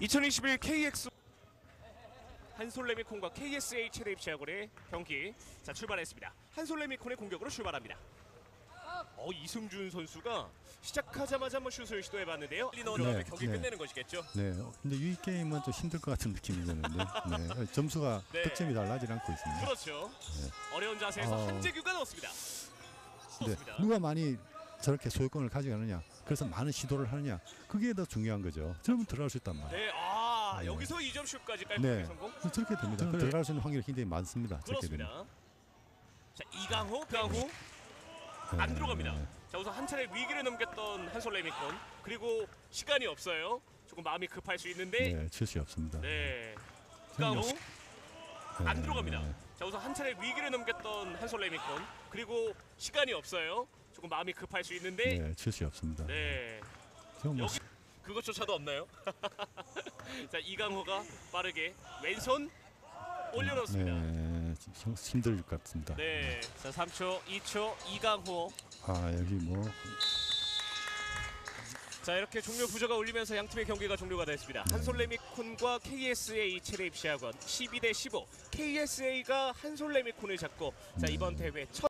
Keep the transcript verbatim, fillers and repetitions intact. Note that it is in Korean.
이천이십일 케이엑스 한솔레미콘과 케이에스에이 최대 입시학원의 경기 자 출발했습니다. 한솔레미콘의 공격으로 출발합니다. 어 이승준 선수가 시작하자마자 한번 슛을 시도해봤는데요. 리 넣으려면 네, 경기 네. 끝내는 것이겠죠. 네, 근데 이 게임은 좀 힘들 것 같은 느낌이 드는데 네, 점수가 네. 득점이 달라지지 않고 있습니다. 그렇죠. 네. 어려운 자세에서 어. 한재규가 넣었습니다. 네, 넣었습니다. 누가 많이 저렇게 소유권을 가져가느냐, 그래서 많은 시도를 하느냐, 그게 더 중요한 거죠. 그러면 들어갈 수 있단 말이에요. 네, 아 네. 여기서 이 점 슛까지 깔끔하게 네, 성공. 저렇게 됩니다. 그래. 들어갈 수 있는 확률이 굉장히 많습니다. 저렇게 되면. 그렇습니다. 자 이강호, 강호 안 네, 들어갑니다. 네. 자 우선 한 차례 위기를 넘겼던 한솔레미콘 그리고 시간이 없어요. 조금 마음이 급할 수 있는데 네, 칠수 없습니다. 네. 강호 네. 안 들어갑니다. 자 우선 한 차례 위기를 넘겼던 한솔레미콘 그리고 시간이 없어요. 조금 마음이 급할 수 있는데 네, 칠수 없습니다. 네. 지금 뭐 여기 그것조차도 없나요? 자 이강호가 빠르게 왼손 올려놓습니다. 네, 좀 힘들 것 같습니다. 네. 자 삼 초, 이 초 이강호. 아, 여기 뭐 자 이렇게 종료 부저가 울리면서 양 팀의 경기가 종료가 됐습니다. 네. 한솔레미콘과 케이에스에이 최대 입시학원 십이 대 십오. 케이에스에이가 한솔레미콘을 잡고 자 이번 대회 첫